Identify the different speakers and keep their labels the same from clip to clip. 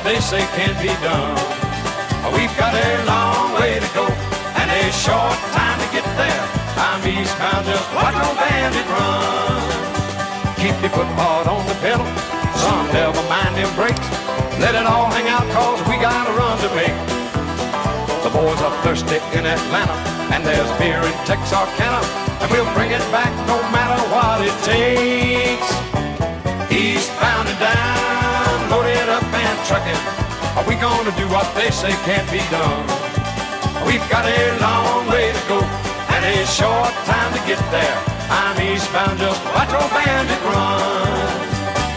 Speaker 1: they say can't be done. We've got a long way to go and a short time to get there. I'm eastbound, just watch old bandit run. Keep your foot hard on the pedal, son, never mind them brakes. Let it all hang out, cause we got a run to make. The boys are thirsty in Atlanta, and there's beer in Texarkana, and we'll bring it back no matter what it takes. Eastbound and down, loaded up and trucking. Are we gonna do what they say can't be done? We've got a long way to go and a short time to get there. I'm eastbound, just watch old bandit run.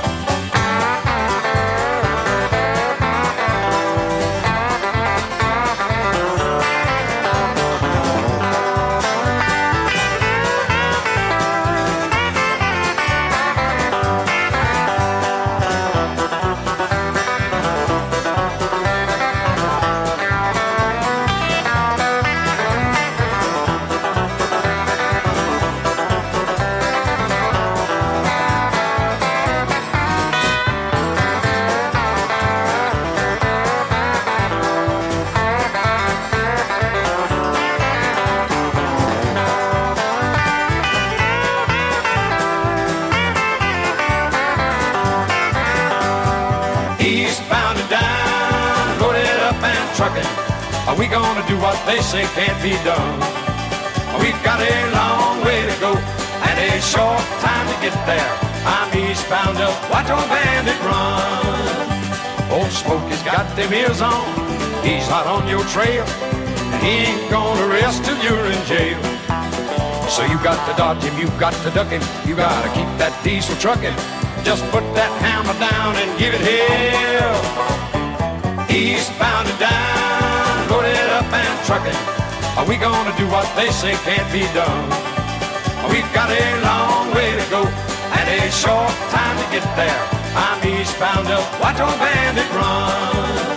Speaker 1: Are we gonna do what they say can't be done? We've got a long way to go and a short time to get there. I'm eastbound, just watch old bandit run. Old Smokey's got them ears on, he's hot on your trail, and he ain't gonna rest till you're in jail. So you got to dodge him, you got to duck him, you gotta keep that diesel trucking. Just put that hammer down and give it hell. Eastbound and down, loaded up and trucking. Are we gonna do what they say can't be done? We've got a long way to go and a short time to get there. I'm eastbound, just watch old bandit run.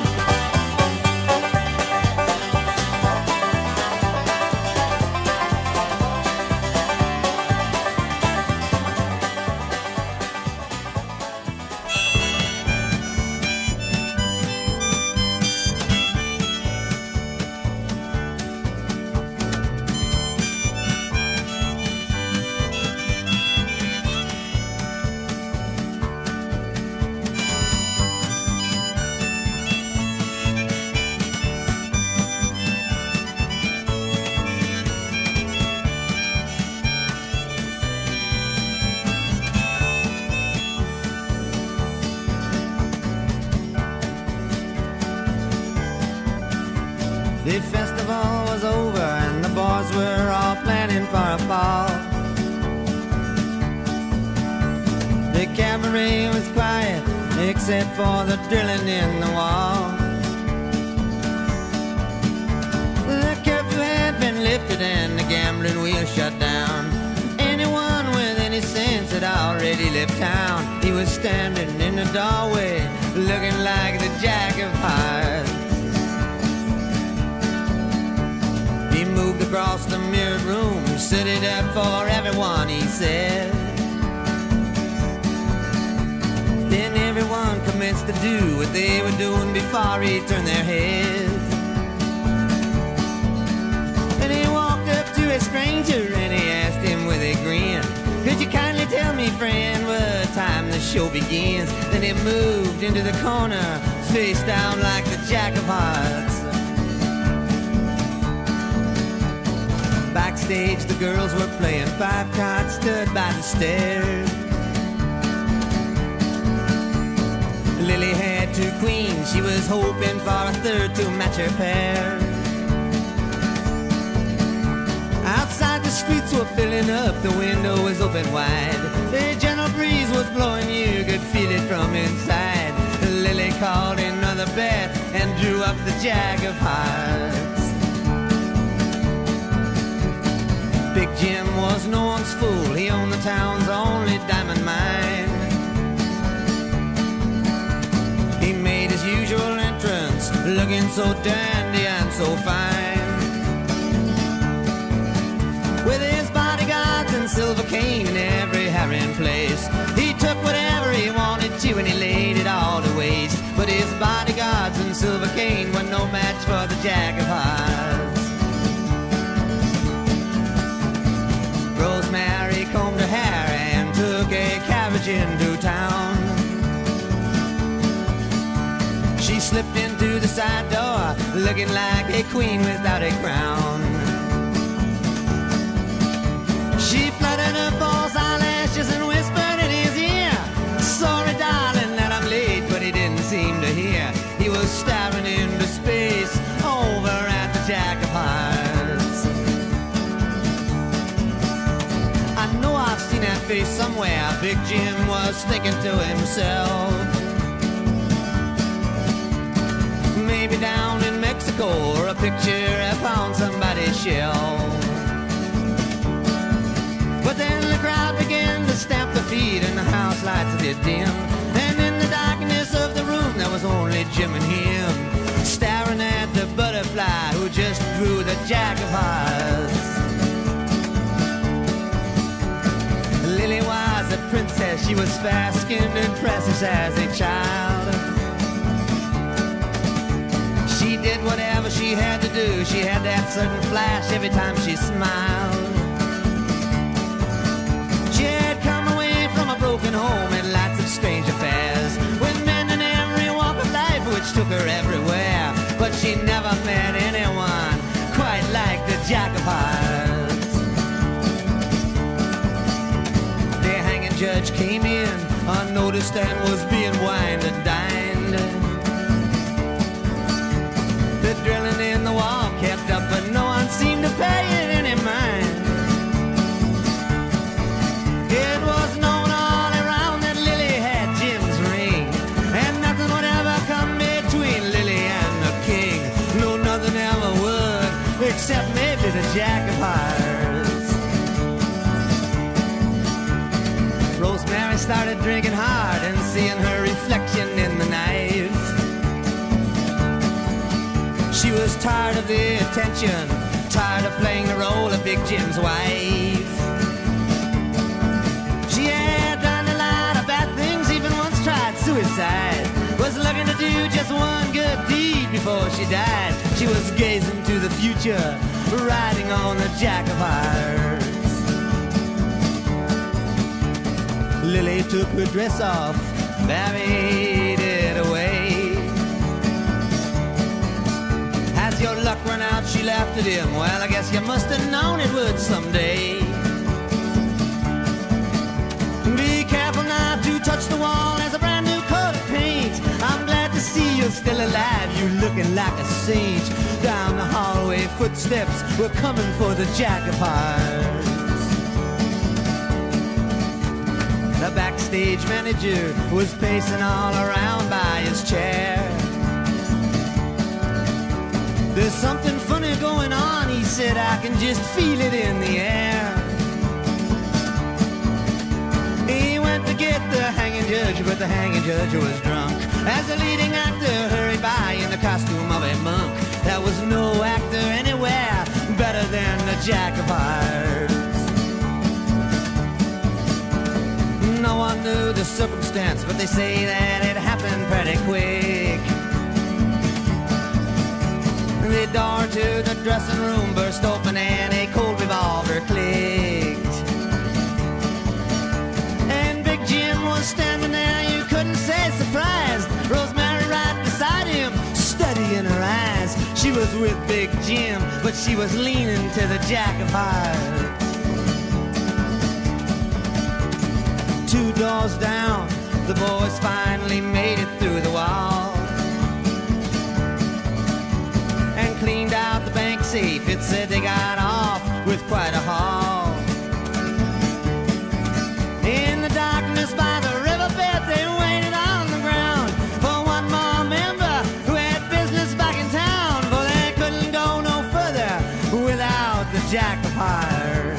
Speaker 2: The festival was over and the boys were all planning for a ball. The cabaret was quiet except for the drilling in the wall. The curfew had been lifted and the gambling wheel shut down. Anyone with any sense had already left town. He was standing in the doorway looking like the Jack of Hearts. He moved across the mirrored room, set it up for everyone, he said. Then everyone commenced to do what they were doing before he turned their heads. And he walked up to a stranger and he asked him with a grin, "Could you kindly tell me, friend, what time the show begins?" Then he moved into the corner, face down like the Jack of Hearts. Backstage, the girls were playing five cards, stood by the stairs. Lily had two queens, she was hoping for a third to match her pair. Outside, the streets were filling up, the window was open wide. A gentle breeze was blowing, you could feel it from inside. Lily called another bet and drew up the Jack of Hearts. Big Jim was no one's fool, he owned the town's only diamond mine. He made his usual entrance, looking so dandy and so fine. With his bodyguards and silver cane in every harrying place, he took took whatever he wanted to and he laid it all to waste. But his bodyguards and silver cane were no match for the Jack of Hearts. Rosemary combed her hair and took a carriage into town. She slipped into the side door, looking like a queen without a crown. She fluttered her false eyelashes and whispered in his ear, "Sorry, darling, that I'm late," but he didn't seem to hear. He was staring into space over at the Jack of Hearts. I know I've seen that face somewhere. Big Jim was thinking to himself, maybe down in Mexico, or a picture upon somebody's shelf. But then the crowd began to stamp their feet and the house lights did dim. And in the darkness of the room there was only Jim and him, staring at the butterfly who just drew the Jack of Hearts. Lily was a princess, she was fair-skinned and precious as a child. She did whatever she had to do. She had that sudden flash every time she smiled. She had come away from a broken home and lots of strange affairs, with men in every walk of life which took her everywhere. But she never met anyone quite like the Jack of Hearts. The hanging judge came in unnoticed and was being wined and dined. The drilling in the wall kept up, but no one seemed to pay it any mind. It was known all around that Lily had Jim's ring, and nothing would ever come between Lily and the king. No, nothing ever would, except maybe the Jack of Hearts. Rosemary started drinking hard and seeing her reflection in the night. She was tired of the attention, tired of playing the role of Big Jim's wife. She had done a lot of bad things, even once tried suicide. Was looking to do just one good deed before she died. She was gazing to the future, riding on the Jack of Hearts. Lily took her dress off, buried it away. As your luck run out, she laughed at him. Well, I guess you must have known it would someday. Be careful not to touch the wall, as a brand new coat of paint. I'm glad to see you're still alive, you looking like a saint. Down the hallway, footsteps were coming for the Jack of Hearts. The backstage manager was pacing all around by his chair. There's something funny going on, he said, I can just feel it in the air. He went to get the hanging judge, but the hanging judge was drunk. As the leading actor hurried by in the costume of a monk, there was no actor anywhere better than the Jack of Hearts. No one knew the circumstance, but they say that it happened pretty quick. The door to the dressing room burst open and a cold revolver clicked. And Big Jim was standing there, you couldn't say surprised. Rosemary right beside him, steady in her eyes. She was with Big Jim, but she was leaning to the Jack of Hearts. 2 doors down, the boys finally made it through the wall and cleaned out the bank safe. It said they got off with quite a haul. In the darkness by the riverbed, they waited on the ground for one more member who had business back in town, for they couldn't go no further without the Jack of Hearts.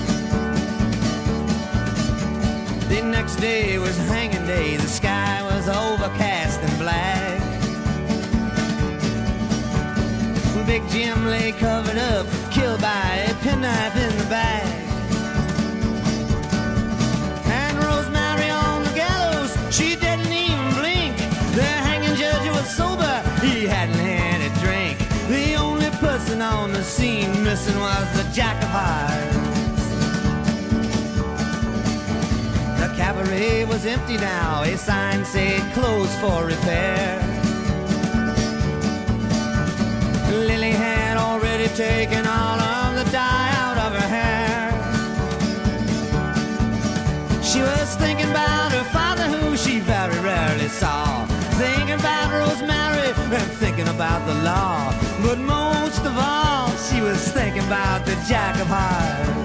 Speaker 2: The next day was hanging day. The sky was overcast and black. Big Jim lay covered up, killed by a penknife in the back. And Rosemary on the gallows on the scene. Missing was the Jack of Hearts. The cabaret was empty now. A sign said closed for repair. Lily had already taken all of the dye out of her hair. She was thinking about her father, who she very rarely saw. Thinking about Rosemary and thinking about the law. But most of all, she was thinking about the Jack of Hearts.